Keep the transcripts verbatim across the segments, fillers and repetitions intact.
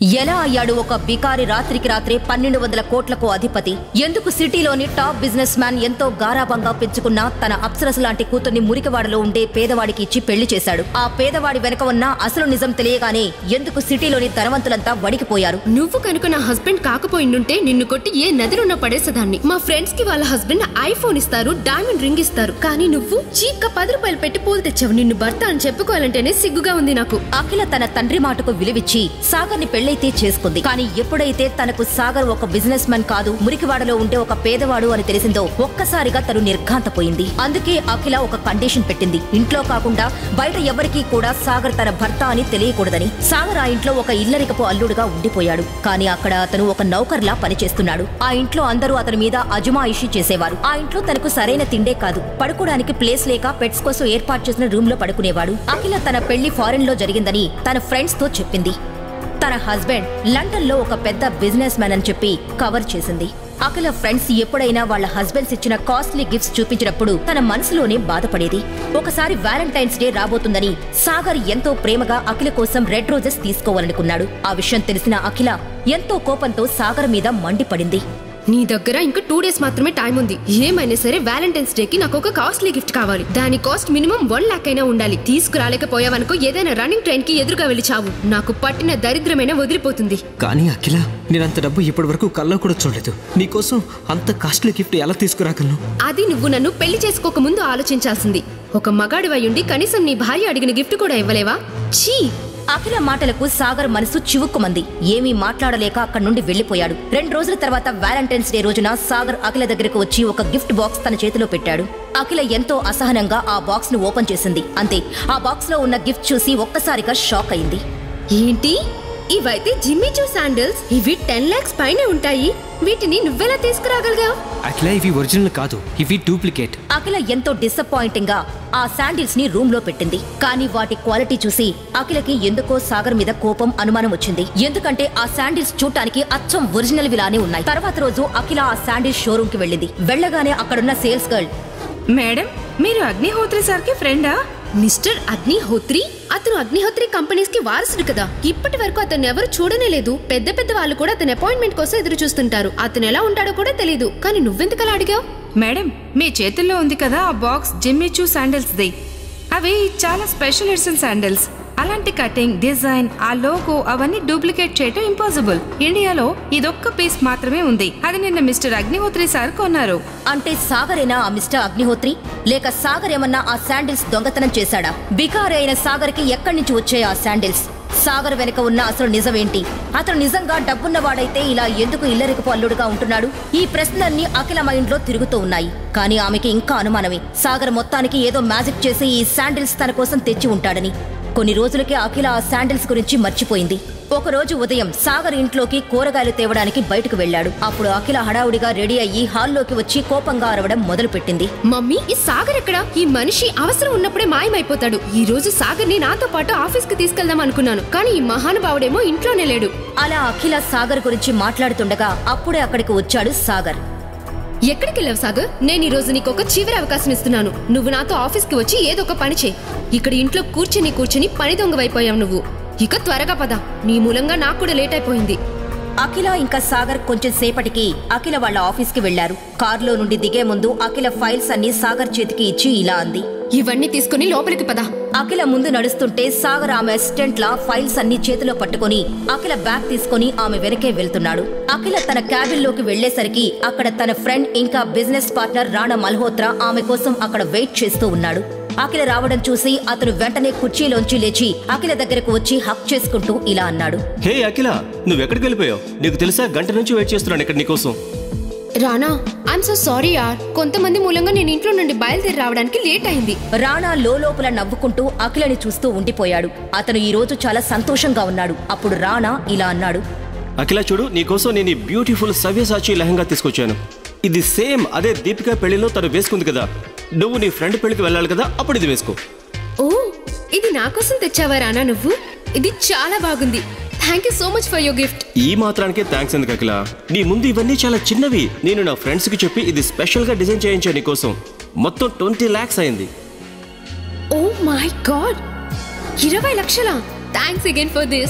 ఎలా అయ్యాడు ఒక బికారి రాత్రికి రాత్రే పన్నెండు వందల కోట్లకు అధిపతి? ఎందుకు సిటీలోని టాప్ బిజినెస్ మ్యాన్ ఎంతో గారాబంగా పెంచుకున్న తన అప్సరస లాంటి కూతుర్ని మురికివాడలో ఉండే పేదవాడికి ఇచ్చి పెళ్లి చేశాడు? ఆ పేదవాడి వెనక ఉన్న అసలు నిజం తెలియగానే ఎందుకు సిటీలోని ధనవంతులంతా వడికిపోయారు? నువ్వు కనుక నా హస్బెండ్ కాకపోయిండుంటే నిన్ను కొట్టి ఏ నదిలోన పడేసేదాన్ని. మా ఫ్రెండ్స్ కి వాళ్ళ హస్బెండ్ ఐఫోన్ ఇస్తారు, డైమండ్ రింగ్ ఇస్తారు, కానీ నువ్వు చీప్ గా పది రూపాయలు పెట్టి పూలు తెచ్చావు. నిన్ను భర్త అని చెప్పుకోవాలంటేనే సిగ్గుగా ఉంది నాకు. అఖిల తన తండ్రి మాటకు విలువిచ్చి సాగర్ ని పెళ్లి చేసుకుంది. కానీ ఎప్పుడైతే తనకు సాగర్ ఒక బిజినెస్ మ్యాన్ కాదు, మురికివాడలో ఉండే ఒక పేదవాడు అని తెలిసిందో ఒక్కసారిగా తను నిర్ఘాంతపోయింది. అందుకే అఖిల ఒక కండిషన్ పెట్టింది. ఇంట్లో కాకుండా బయట ఎవరికీ కూడా సాగర్ తన భర్త అని తెలియకూడదని. సాగర్ ఆ ఇంట్లో ఒక ఇల్లరికపు అల్లుడుగా ఉండిపోయాడు. కానీ అక్కడ అతను ఒక నౌకర్లా పనిచేస్తున్నాడు. ఆ ఇంట్లో అందరూ అతని మీద అజమాయిషీ చేసేవారు. ఆ ఇంట్లో తనకు సరైన తిండే కాదు, పడుకోవడానికి ప్లేస్ లేక పెట్స్ కోసం ఏర్పాటు చేసిన రూమ్ లో పడుకునేవాడు. అఖిల తన పెళ్లి ఫారెన్ లో జరిగిందని తన ఫ్రెండ్స్ తో చెప్పింది. తన హస్బెండ్ లండన్ లో ఒక పెద్ద బిజినెస్ మ్యాన్ అని చెప్పి కవర్ చేసింది. అఖిల ఫ్రెండ్స్ ఎప్పుడైనా వాళ్ళ హస్బెండ్స్ ఇచ్చిన కాస్ట్లీ గిఫ్ట్స్ చూపించినప్పుడు తన మనసులోనే బాధపడేది. ఒకసారి వ్యాలంటైన్స్ డే రాబోతుందని సాగర్ ఎంతో ప్రేమగా అఖిల కోసం రెడ్ రోజెస్ తీసుకోవాలనుకున్నాడు. ఆ విషయం తెలిసిన అఖిల ఎంతో కోపంతో సాగర్ మీద మండిపడింది. నీ దగ్గర ఇంకా టూ డేస్ మాత్రమే టైం ఉంది. ఏమైనా సరే వ్యాలంటైన్స్ డే కి నాకు ఒక కాస్ట్లీ గిఫ్ట్ కావాలి. దాని కాస్ట్ మినిమం వన్ లాక్ అయినా ఉండాలి. తీసుకురాలేకపోయావనుకో ఏదైనా రన్నింగ్ ట్రైన్ కి ఎదురుగా వెళ్ళి చావు. నాకు పట్టిన దరిద్రమైన వదిలిపోతుంది. కానీ అఖిల, నేనంత డబ్బు ఇప్పటి వరకు కల్లో కూడా చూడలేదు. నీకోసం అంత కాస్ట్లీ గిఫ్ట్ ఎలా తీసుకురాగలను? అది నువ్వు నన్ను పెళ్లి చేసుకోక ముందు ఆలోచించాల్సింది. ఒక మగాడివై ఉండి కనీసం నీ భార్య అడిగిన గిఫ్ట్ కూడా ఇవ్వలేవా? ఛీ! అఖిల మాటలకు సాగర్ మనసు చివుక్కుమంది. ఏమీ మాట్లాడలేక అక్కడి నుండి వెళ్లిపోయాడు. రెండు రోజుల తర్వాత వ్యాలంటైన్స్ డే రోజున సాగర్ అఖిల దగ్గరకు వచ్చి ఒక గిఫ్ట్ బాక్స్ తన చేతిలో పెట్టాడు. అఖిల ఎంతో అసహనంగా ఆ బాక్స్ ను ఓపెన్ చేసింది. అంతే, ఆ బాక్స్ లో ఉన్న గిఫ్ట్ చూసి ఒక్కసారిగా షాక్ అయింది. ఏంటి? ఇవైతే జిమ్మీ చూ శాండిల్స్. ఇవి టెన్ లాక్స్ పైనే ఉంటాయి. వీటిని నువ్వెలా తీసుకురాగలిగావు? అఖిల, ఇవి ఒరిజినల్ కాదు, ఇవి డూప్లికేట్. అఖిల ఎంతో డిసప్పాయింటింగ్ గా ఆ శాండిల్స్ ని రూమ్ లో పెట్టింది. కానీ వాటి క్వాలిటీ చూసి అఖిలకి ఎందుకో సాగర్ మీద కోపం, అనుమానం వచ్చింది. ఎందుకంటే ఆ శాండిల్స్ చూడటానికి అచ్చం ఒరిజినల్ విలానే ఉన్నాయి. తర్వాత రోజు అఖిల ఆ శాండిల్స్ షోరూమ్ కి వెళ్ళింది. వెళ్లగానే అక్కడున్న సేల్స్ గర్ల్, మేడం, మీరు అగ్నిహోత్రి సార్ కి ఫ్రెండా? మిస్టర్ అగ్నిహోత్రి? అతను అగ్నిహోత్రి కంపెనీస్ కి వారసుడు కదా. ఇప్పటి వరకు అతను ఎవరు చూడనే లేదు. పెద్ద పెద్ద వాళ్ళు కూడా అతని అపాయింట్మెంట్ కోసం ఎదురు చూస్తుంటారు. అతను ఎలా ఉంటాడో కూడా తెలీదు. కానీ నువ్వెందుకలా అడిగావు? మేడం, మీ చేతుల్లో ఉంది కదా ఆ బాక్స్ జిమ్మీ చూ శాండిల్స్ ది. అవి చాలా స్పెషల్ ఎడిషన్ శాండిల్స్. అలాంటి కటింగ్, డిజైన్, ఆ లోగో అవన్నీ డూప్లికేట్ చేయటం ఇంపాసిబుల్. ఇండియాలో ఇదొక్క పీస్ మాత్రమే ఉంది. అది నిన్న మిస్టర్ అగ్నిహోత్రి సార్ కొన్నారు. అంటే సాగరేనా ఆ మిస్టర్ అగ్నిహోత్రి? లేక సాగర్ ఏమన్నా ఆ శాండిల్స్ దొంగతనం చేశాడా? బికారి అయిన సాగర్ కి ఎక్కడి నుంచి వచ్చాయి ఆ శాండిల్స్? సాగర్ వెనక ఉన్న అసలు నిజమేంటి? అతను నిజంగా డబ్బున్నవాడైతే ఇలా ఎందుకు ఇల్లరికపు అల్లుడుగా ఉంటున్నాడు? ఈ ప్రశ్నలన్నీ అఖిల మైండ్ లో తిరుగుతూ ఉన్నాయి. కానీ ఆమెకి ఇంకా అనుమానమే. సాగర్ మొత్తానికి ఏదో మ్యాజిక్ చేసి ఈ శాండిల్స్ తన కోసం తెచ్చి ఉంటాడని. కొన్ని రోజులకే అఖిల ఆ శాండిల్స్ గురించి మర్చిపోయింది. ఒకరోజు ఉదయం సాగర్ ఇంట్లోకి కూరగాయలు తేవడానికి బయటకు వెళ్లాడు. అప్పుడు అఖిల హడావుడిగా రెడీ అయ్యి హాల్లోకి వచ్చి కోపంగా అరవడం మొదలు పెట్టింది. మమ్మీ, ఈ సాగర్ ఎక్కడా? ఈ మనిషి అవసరం ఉన్నప్పుడే మాయమైపోతాడు. ఈ రోజు సాగర్ ని నాతో పాటు ఆఫీస్ కి తీసుకెళ్దాం అనుకున్నాను, కానీ ఈ మహానుభావుడేమో ఇంట్లోనే లేడు. అలా అఖిల సాగర్ గురించి మాట్లాడుతుండగా అప్పుడే అక్కడికి వచ్చాడు సాగర్. ఎక్కడికి వెళ్ళావు సాగర్? నేను ఈ రోజు నీకు ఒక చివరి అవకాశం ఇస్తున్నాను. నువ్వు నాతో ఆఫీస్ కి వచ్చి ఏదో ఒక పని చేయి. ఇక్కడ ఇంట్లో కూర్చుని కూర్చుని పని దొంగవైపోయావు నువ్వు. ఇక త్వరగా పద, నీ మూలంగా నాకు కూడా లేట్ అయిపోయింది. అఖిల ఇంకా సాగర్ కొంచెం సేపటికి అఖిల వాళ్ళ ఆఫీస్ కి వెళ్లారు. కారులో నుండి దిగే ముందు అఖిల ఫైల్స్ అన్ని సాగర్ చేతికి ఇచ్చి ఇలా అంది, ఇవన్నీ తీసుకుని లోపలికి పద. అఖిల ముందు నడుస్తుంటే సాగర్ ఆమె అసిస్టెంట్ లా ఫైల్స్ అన్ని చేతిలో పట్టుకుని అఖిల బ్యాగ్ తీసుకుని ఆమె వెనకే వెళ్తున్నాడు. అఖిల తన క్యాబిన్ లోకి వెళ్లేసరికి అక్కడ తన ఫ్రెండ్ ఇంకా బిజినెస్ పార్ట్నర్ రాణా మల్హోత్రా ఆమె కోసం అక్కడ వెయిట్ చేస్తూ ఉన్నాడు. అఖిల రావడం చూసి అతను వెంటనే కుర్చీలోంచి లేచి అఖిల దగ్గరకు వచ్చి హక్ చేసుకుంటూ ఇలా అన్నాడు, హే అఖిల, నువ్వెక్కడికి వెళ్ళిపోయావు? నీకు తెలుసా, గంట నుంచి వెయిట్ చేస్తున్నాను ఇక్కడ నీకోసం. రానా, ఐఎమ్ సో సారీ యార్. కొంతమంది మూలంగా నేను ఇంట్లో నుండి బయలుదేరి రావడానికి లేట్ అయింది. రాణా లోపల నవ్వుకుంటూ అఖిలని చూస్తూ ఉండిపోయాడు. అతను ఈ రోజు చాలా సంతోషంగా ఉన్నాడు. అప్పుడు రాణా ఇలా అన్నాడు, అఖిల చూడు, నీకోసం నేను ఈ బ్యూటిఫుల్ సవ్యసాచి లెహంగా తీసుకొచ్చాను. ఇది సేమ్ అదే దీపిక పెళ్లిలో తను వేసుకుంది కదా. నువ్వు నీ ఫ్రెండ్ పెళ్లికి వెళ్ళాలి కదా, అప్పుడు ఇది వేసుకో. ఓ, ఇది నా కోసం తెచ్చావా రానా నువ్వు? ఇది చాలా బాగుంది. Thank you so much for your gift. ఈ మాత్రానికే థ్యాంక్స్ ఎందుకు అఖిల? నీ ముందు ఇవన్నీ చాలా చిన్నవి. నేను నా ఫ్రెండ్స్ కి చెప్పి ఇది స్పెషల్ గా డిజైన్ చేయించాను నీకోసం. మొత్తం ట్వంటీ లాక్స్ అయింది. ఓ మై గాడ్, ఇరవై లక్షలా? Thanks again for this.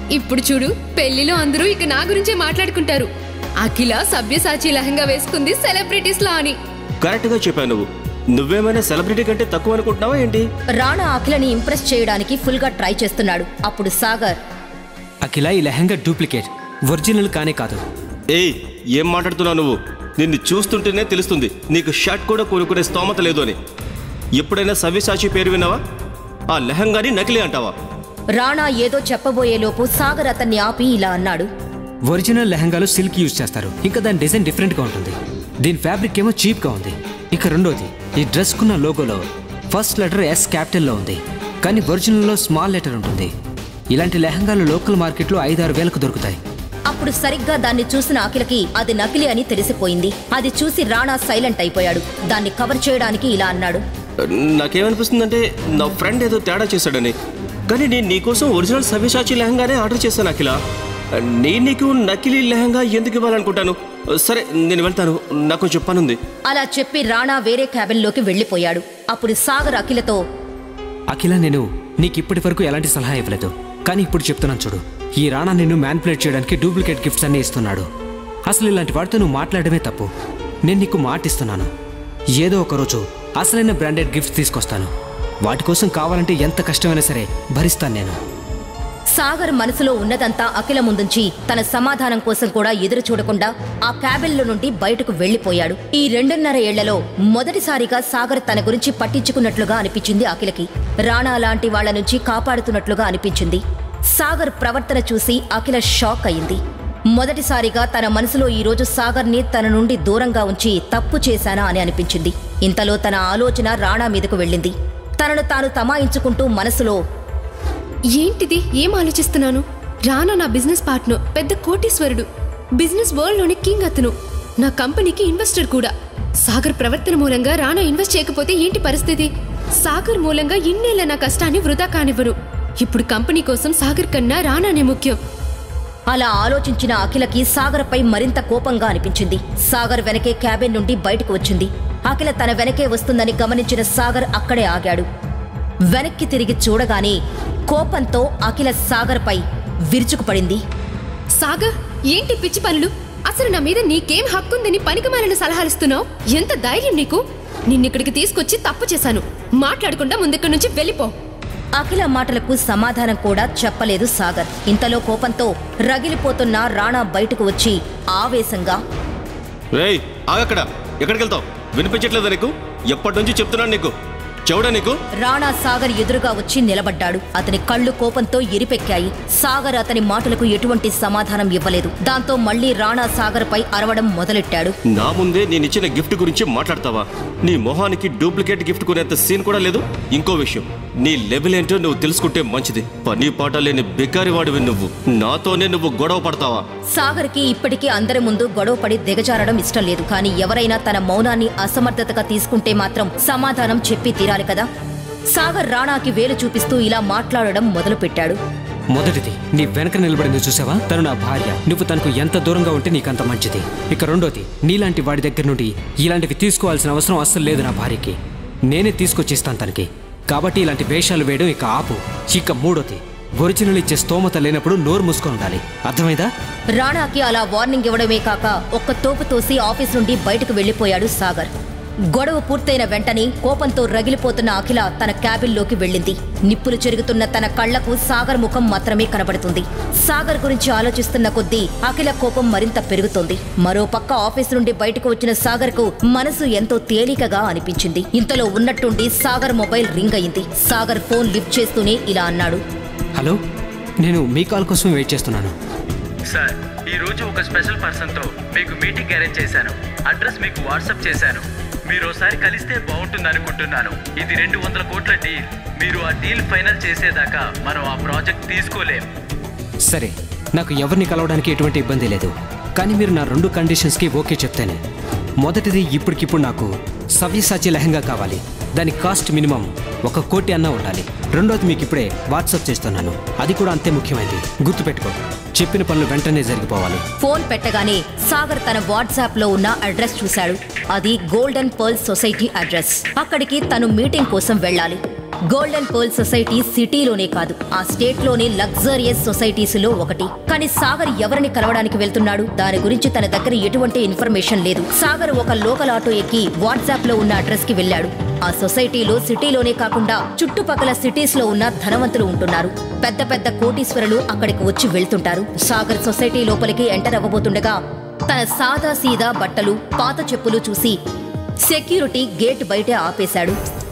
ఇప్పుడు చూడు, పెళ్లిలో అందరూ ఇక నా గురించే మాట్లాడుకుంటారు. అఖిల సభ్యసాచి లెహంగా వేసుకుంది సెలబ్రిటీస్ లా అని. కరెక్ట్ గా చెప్పావు నువ్వు. నువ్వేమైనా సెలబ్రిటీ కంటే తక్కువ అనుకుంటున్నావా ఏంటి? రాణా అఖిలని ఇంప్రెస్ చేయడానికి ఫుల్ గా ట్రై చేస్తున్నాడు. అప్పుడు సాగర్, అఖిల ఈ లెహంగా డూప్లికేట్, ఒరిజినల్ కానే కాదు. ఏయ్, ఏం మాట్లాడుతున్నావు నువ్వు? నిన్ను చూస్తుంటేనే తెలుస్తుంది నీకు షర్ట్ కూడా కొనుక్కునే స్తోమత లేదు అని. ఎప్పుడైనా సవ్యసాచి పేరు విన్నావా? ఆ లెహంగాని నకిలీ అంటావా? రాణా ఏదో చెప్పబోయేలోపు సాగర్ అతన్ని ఆపి ఇలా అన్నాడు. ఒరిజినల్ లెహంగాలో సిల్క్ యూజ్ చేస్తారు, ఇంకా దాని డిజైన్ డిఫరెంట్ గా ఉంటుంది. దీని ఫ్యాబ్రిక్ ఏమో చీప్ గా ఉంది. ఇక రెండోది, ఈ డ్రెస్ కున్న లోగోలో ఫస్ట్ లెటర్ ఎస్ క్యాపిటల్లో ఉంది, కానీ ఒరిజినల్లో స్మాల్ లెటర్ ఉంటుంది. ఇలాంటి లెహంగాలు లోకల్ మార్కెట్లో ఐదారు వేలకు దొరుకుతాయి. అప్పుడు సరిగ్గా దాన్ని చూసిన అఖిలకి అది నకిలీ అని తెలిసిపోయింది. అది చూసి రాణా సైలెంట్ అయిపోయాడు. దాన్ని కవర్ చేయడానికి ఇలా అన్నాడు. నాకేమనిపిస్తుందంటే నా ఫ్రెండ్ ఏదో తేడా చేశాడని. కానీ నేను నీకోసం ఒరిజినల్ సవ్యసాచి లెహంగానే ఆర్డర్ చేశాను అఖిల. నేను నీకు నకిలీ లెహంగా ఎందుకు ఇవ్వాలనుకుంటాను? సరే, నేను వెళ్తాను, నాకు కొంచెం పనుంది. అలా చెప్పి రాణా వేరే క్యాబిన్లోకి వెళ్ళిపోయాడు. అప్పుడు సాగర్ అఖిలతో, అఖిల, నేను నీకు ఇప్పటి వరకు ఎలాంటి సలహా ఇవ్వలేదు, కానీ ఇప్పుడు చెప్తున్నాను చూడు. ఈ రాణా నిన్ను మ్యానిపులేట్ చేయడానికి డూప్లికేట్ గిఫ్ట్స్ అన్నీ ఇస్తున్నాడు. అసలు ఇలాంటి వాటితో నువ్వు మాట్లాడమే తప్పు. నేను నీకు మాటిస్తున్నాను, ఏదో ఒకరోజు అసలైన బ్రాండెడ్ గిఫ్ట్స్ తీసుకొస్తాను. వాటి కోసం కావాలంటే ఎంత కష్టమైనా సరే భరిస్తాను నేను. సాగర్ మనసులో ఉన్నదంతా అఖిల ముందుంచి తన సమాధానం కోసం కూడా ఎదురు చూడకుండా ఆ క్యాబిన్లో నుండి బయటకు వెళ్లిపోయాడు. ఈ రెండున్నర ఏళ్లలో మొదటిసారిగా సాగర్ తన గురించి పట్టించుకున్నట్లుగా అనిపించింది అఖిలకి. రాణా లాంటి వాళ్ల నుంచి కాపాడుతున్నట్లుగా అనిపించింది. సాగర్ ప్రవర్తన చూసి అఖిల షాక్ అయింది. మొదటిసారిగా తన మనసులో ఈరోజు సాగర్ని తన నుండి దూరంగా ఉంచి తప్పు చేశానా అని అనిపించింది. ఇంతలో తన ఆలోచన రాణా మీదకు వెళ్ళింది. తనను తాను తమాయించుకుంటూ మనసులో, ఏంటిది, ఏం ఆలోచిస్తున్నాను? రానా నా బిజినెస్ పార్ట్నర్, పెద్ద కోటీశ్వరుడు, బిజినెస్ వరల్డ్ లోని కింగ్ అతను, నా కంపెనీకి ఇన్వెస్టర్ కూడా. సాగర్ ప్రవర్తన మూలంగా రానా ఇన్వెస్ట్ చేయకపోతే ఏంటి పరిస్థితి? సాగర్ మూలంగా ఇన్నేళ్ల నా కష్టాన్ని వృధా కానివ్వరు. ఇప్పుడు కంపెనీ కోసం సాగర్ కన్నా రానానే ముఖ్యం. అలా ఆలోచించిన అఖిలకి సాగర్పై మరింత కోపంగా అనిపించింది. సాగర్ వెనకే క్యాబిన్ నుండి బయటకు వచ్చింది. అఖిల తన వెనకే వస్తుందని గమనించిన సాగర్ అక్కడే ఆగాడు. వెనక్కి తిరిగి చూడగానే కోపంతో అఖిల సాగర్పై విరుచుకుపడింది. సాగర్, ఏంటి పిచ్చి పనులు? అసలు నా మీద నీకేం హక్కుందని పనికిమాలిన సలహాలిస్తున్నావు? ఎంత ధైర్యం నీకు? నిన్నిక్కడికి తీసుకొచ్చి తప్పు చేశాను. మాట్లాడకుండా ముందుక్కడి నుంచి వెళ్ళిపో. అఖిల మాటలకు సమాధానం కూడా చెప్పలేదు సాగర్. ఇంతలో కోపంతో రగిలిపోతున్న రాణా బయటకు వచ్చి ఆవేశంగా, రేయ్, ఆగక్కడ, ఎక్కడికి వెళ్తావు? వినిపించట్లేదా నీకు? ఎప్పటి నుంచి చెప్తున్నాను నీకు, చెవుడా నీకు? రాణా సాగర్ ఎదురుగా వచ్చి నిలబడ్డాడు. అతని కళ్ళు కోపంతో ఎరిపెక్కాయి. సాగర్ అతని మాటలకు ఎటువంటి సమాధానం ఇవ్వలేదు. దాంతో మళ్లీ రాణా సాగర్ పై అరవడం మొదలెట్టాడు. నా ముందే నేనిచ్చిన గిఫ్ట్ గురించి మాట్లాడతావా? నీ మొహానికి డూప్లికేట్ గిఫ్ట్ కొనేంత సీన్ కూడా లేదు. ఇంకో విషయం, నీ లెవెల్ ఏంటో నువ్వు తెలుసుకుంటే మంచిది. పని పాట లేని బికారి వాడివి నువ్వు. నాతోనే నువ్వు గొడవ పడతావా? సాగర్ కి ఇప్పటికీ అందరి ముందు గొడవ పడి దిగజారడం ఇష్టం లేదు. కానీ ఎవరైనా తన మౌనాన్ని అసమర్థతగా తీసుకుంటే మాత్రం సమాధానం చెప్పి తీరాలి కదా. సాగర్ రాణాకి వేలు చూపిస్తూ ఇలా మాట్లాడడం మొదలుపెట్టాడు. మొదటిది, నీ వెనక నిలబడింది చూసావా? తను నా భార్య. నువ్వు తనకు ఎంత దూరంగా ఉంటే నీకంత మంచిది. ఇక రెండోది, నీలాంటి వాడి దగ్గర నుండి ఇలాంటివి తీసుకోవాల్సిన అవసరం అస్సలు లేదు నా భార్యకి. నేనే తీసుకొచ్చిస్తాను తనకి. కాబట్టి ఇలాంటి వేషాలు వేయడం ఇక ఆపు. ఇక మూడోది, ఒరిజినల్ ఇచ్చే స్తోమత లేనప్పుడు నోరు మూసుకొని ఉండాలి. అర్థమైందా? రాణాకి అలా వార్నింగ్ ఇవ్వడమే కాక ఒక్క తోపు తోసి ఆఫీస్ నుండి బయటకు వెళ్లిపోయాడు సాగర్. గొడవ పూర్తయిన వెంటనే కోపంతో రగిలిపోతున్న అఖిల తన క్యాబిన్లోకి వెళ్ళింది. నిప్పులు చెరుగుతున్న తన కళ్లకు సాగర్ ముఖం మాత్రమే కనబడుతుంది. సాగర్ గురించి ఆలోచిస్తున్న కొద్దీ అఖిల కోపం మరింత పెరుగుతోంది. మరో పక్క ఆఫీస్ నుండి బయటకు వచ్చిన సాగర్ కు మనసు ఎంతో తేలికగా అనిపించింది. ఇంతలో ఉన్నట్టుండి సాగర్ మొబైల్ రింగ్ అయింది. సాగర్ ఫోన్ లిఫ్ట్ చేస్తూనే ఇలా అన్నాడు. హలో, నేను మీ కాల్ కోసం వెయిట్ చేస్తున్నాను. సార్, ఈ రోజు ఒక స్పెషల్ పర్సన్తో మీకు మీటింగ్ అరేంజ్ చేశాను. అడ్రస్ మీకు వాట్సాప్ చేశాను. మీరు ఒకసారి కలిస్తే బాగుంటుంది అనుకుంటున్నాను. ఇది రెండు వందల కోట్ల డీల్. మీరు ఆ డీల్ ఫైనల్ చేసేదాకా మనం ఆ ప్రాజెక్ట్ తీసుకోలేం. సరే, నాకు ఎవరిని కలవడానికి ఎటువంటి ఇబ్బంది లేదు. కానీ మీరు నా రెండు కండిషన్స్కి ఓకే చెప్తేనే. మొదటిది, ఇప్పటికిప్పుడు నాకు సవ్యసాచి లెహంగా కావాలి. దాని కాస్ట్ మినిమం ఒక కోటి అన్నా ఉండాలి. రెండోది, మీకు ఇప్పుడే వాట్సాప్ చేస్తున్నాను. అది కూడా అంతే ముఖ్యమైనది. గుర్తుపెట్టుకో, చెప్పిన పనులు వెంటనే జరిగిపోవాలి. ఫోన్ పెట్టగానే సాగర్ తన వాట్సాప్ లో ఉన్న అడ్రస్ చూశాడు. అది గోల్డెన్ పర్ల్ సొసైటీ అడ్రస్. అక్కడికి తను మీటింగ్ కోసం వెళ్ళాలి. గోల్డెన్ పర్ల్ సొసైటీ సిటీలోనే కాదు, ఆ స్టేట్ లోని లగ్జరియస్ సొసైటీస్ లో ఒకటి. కానీ సాగర్ ఎవరిని కలవడానికి వెళ్తున్నాడు? దాని గురించి తన దగ్గర ఎటువంటి ఇన్ఫర్మేషన్ లేదు. సాగర్ ఒక లోకల్ ఆటో ఎక్కి వాట్సాప్ లో ఉన్న అడ్రస్ కి వెళ్ళాడు. ఆ సొసైటీలో సిటీలోనే కాకుండా చుట్టుపక్కల సిటీస్ లో ఉన్న ధనవంతులు ఉంటున్నారు. పెద్ద పెద్ద కోటీశ్వరులు అక్కడికి వచ్చి వెళ్తుంటారు. సాగర్ సొసైటీ లోపలికి ఎంటర్ అవ్వబోతుండగా తన సాదా సీదా బట్టలు, పాత చెప్పులు చూసి సెక్యూరిటీ గేట్ బయటే ఆపేశాడు.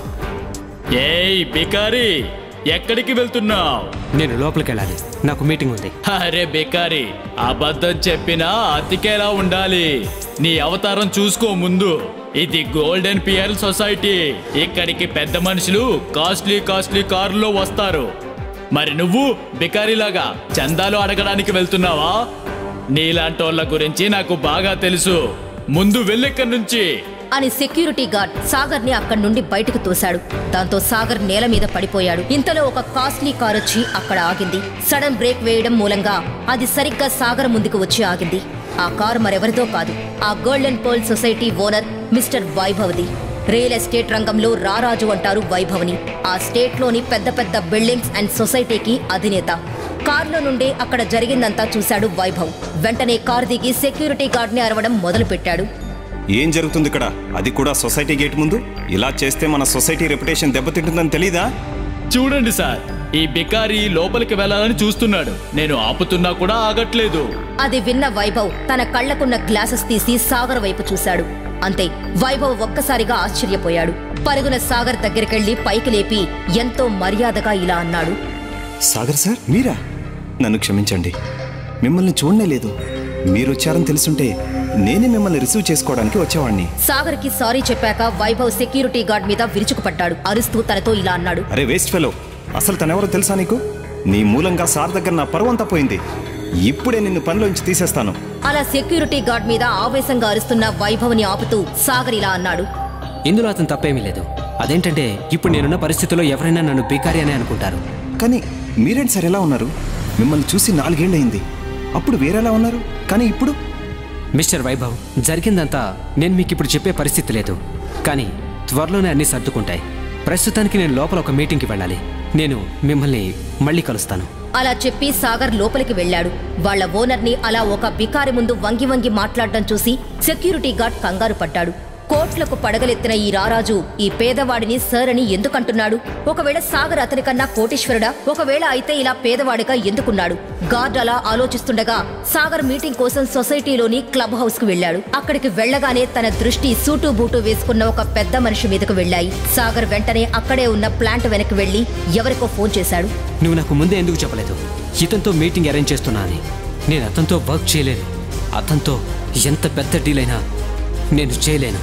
ఏయ్ బికారి, ఎక్కడికి వెళ్తున్నావు? నేను లోపలికి వెళ్ళాలి, నాకు మీటింగ్ ఉంది. అరే బికారి, అబద్ధం చెప్పినా అతికేలా ఉండాలి. నీ అవతారం చూసుకో ముందు. ఇది గోల్డెన్ పియర్ సొసైటీ. ఇక్కడికి పెద్ద మనుషులు కాస్ట్లీ కాస్ట్లీ కారులో వస్తారు. మరి నువ్వు బికారిలాగా చందాలు అడగడానికి వెళ్తున్నావా? నీలాంటోళ్ళ గురించి నాకు బాగా తెలుసు. ముందు వెళ్ళిక్కడి నుంచి అని సెక్యూరిటీ గార్డ్ సాగర్ ని అక్కడి నుండి బయటకు తోశాడు. దాంతో సాగర్ నేల మీద పడిపోయాడు. ఇంతలో ఒక కాస్ట్లీ కార్ వచ్చి అక్కడ ఆగింది. సడన్ బ్రేక్ వేయడం మూలంగా అది సరిగ్గా సాగర్ ముందుకు వచ్చి ఆగింది. ఆ కారు మరెవరిదో కాదు, ఆ golden pearl society owner mister వైభవ్ది. రియల్ ఎస్టేట్ రంగంలో రారాజు అంటారు వైభవ్ని. ఆ స్టేట్ లోని పెద్ద పెద్ద బిల్డింగ్స్ అండ్ సొసైటీకి అధినేత. కారులో నుండే అక్కడ జరిగిందంతా చూశాడు వైభవ్. వెంటనే కారు దిగి సెక్యూరిటీ గార్డ్ ని అరవడం మొదలు పెట్టాడు. ఏం జరుగుతుంది ఇక్కడ? అది కూడా సొసైటీ గేట్ ముందు. ఇలా చేస్తే మన సొసైటీ రెప్యుటేషన్ దెబ్బతింటుందని తెలీదా? చూడండి సార్, ఈ బికారి లోపలికి వెళ్ళాలని చూస్తున్నాడు. నేను ఆపుతున్నా కూడా ఆగట్లేదు. అది విన్న వైభవ్ తన కళ్లకున్న గ్లాసెస్ తీసి సాగర్ వైపు చూశాడు. అంతే, వైభవ్ ఒక్కసారిగా ఆశ్చర్యపోయాడు. పరుగున సాగర్ దగ్గరికెళ్లి పైకి లేపి ఎంతో మర్యాదగా ఇలా అన్నాడు. సాగర్ సార్, మీరా? నన్ను క్షమించండి, మిమ్మల్ని చూడనే లేదు. మీరొచ్చారని తెలుసుంటే నేనే మిమ్మల్ని రిసీవ్ చేసుకోవడానికి వచ్చేవాడిని. సాగర్ కి సారీ చెప్పాక వైభవ్ సెక్యూరిటీ గార్డ్ మీద విరుచుకుపడ్డాడు. అరుస్తూ తనతో ఇలా అన్నాడు. అరే వేస్ట్ ఫెలో, అసలు తనెవరో తెలుసా నీకు? నీ మూలంగా సార్ దగ్గర నా పరువంతా పోయింది. ఇప్పుడే నిన్ను పనిలోంచి తీసేస్తాను. అలా సెక్యూరిటీ గార్డ్ మీద ఆవేశంగా అరుస్తున్న వైభవ్ ని ఆపుతూ సాగర్ ఇలా అన్నాడు. ఇందులో అతను తప్పేమీ లేదు. అదేంటంటే ఇప్పుడు నేనున్న పరిస్థితుల్లో ఎవరైనా నన్ను బేకారి అని అనుకుంటారు. కానీ మీరేంటి సార్ ఎలా ఉన్నారు? మిమ్మల్ని చూసి నాలుగేళ్లయింది. అప్పుడు వేరేలా ఉన్నారు, కానీ ఇప్పుడు? మిస్టర్ వైభవ్, జరిగిందంతా నేను మీకు ఇప్పుడు చెప్పే పరిస్థితి లేదు. కానీ త్వరలోనే అన్నీ సర్దుకుంటాయి. ప్రస్తుతానికి నేను లోపల ఒక మీటింగ్కి వెళ్ళాలి. నేను మిమ్మల్ని మళ్ళీ కలుస్తాను. అలా చెప్పి సాగర్ లోపలికి వెళ్ళాడు. వాళ్ల ఓనర్ ని అలా ఒక బికారి ముందు వంగి వంగి మాట్లాడడం చూసి సెక్యూరిటీ గార్డ్ కంగారు పడ్డాడు. కోట్లకు పడగలెత్తిన ఈ రారాజు ఈ పేదవాడిని సర్ అని ఎందుకంటున్నాడు? ఒకవేళ సాగర్ అతనికన్నా కోటీశ్వరుడా? ఒకవేళ అయితే ఇలా పేదవాడిగా ఎందుకున్నాడు? గార్డ్ అలా ఆలోచిస్తుండగా సాగర్ మీటింగ్ కోసం సొసైటీలోని క్లబ్ హౌస్ కు వెళ్లాడు. అక్కడికి వెళ్లగానే తన దృష్టి సూటు బూటు వేసుకున్న ఒక పెద్ద మనిషి మీదకు వెళ్లాయి. సాగర్ వెంటనే అక్కడే ఉన్న ప్లాంట్ వెనక్కి వెళ్లి ఎవరికో ఫోన్ చేశాడు. నువ్వు నాకు ముందే ఎందుకు చెప్పలేదు ఇతనితో మీటింగ్ అరేంజ్ చేస్తున్నా అని? నేను అతనితో వర్క్ చేయలేను. అతనితో ఎంత పెద్ద డీల్ అయినా నేను చేయలేను.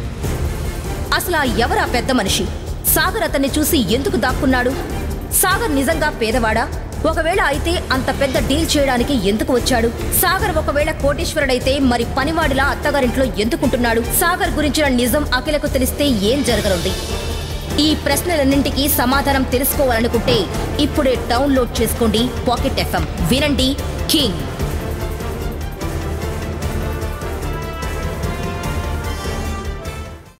అసలు ఆ ఎవరా పెద్ద మనిషి? సాగర్ అతన్ని చూసి ఎందుకు దాక్కున్నాడు? సాగర్ నిజంగా పేదవాడా? ఒకవేళ అయితే అంత పెద్ద డీల్ చేయడానికి ఎందుకు వచ్చాడు? సాగర్ ఒకవేళ కోటీశ్వరుడైతే మరి పనివాడిలా అత్తగారింట్లో ఎందుకుంటున్నాడు? సాగర్ గురించిన నిజం అఖిలకు తెలిస్తే ఏం జరగనుంది? ఈ ప్రశ్నలన్నింటికీ సమాధానం తెలుసుకోవాలనుకుంటే ఇప్పుడే డౌన్లోడ్ చేసుకోండి పాకెట్ ఎఫ్ఎం. వినండి కింగ్.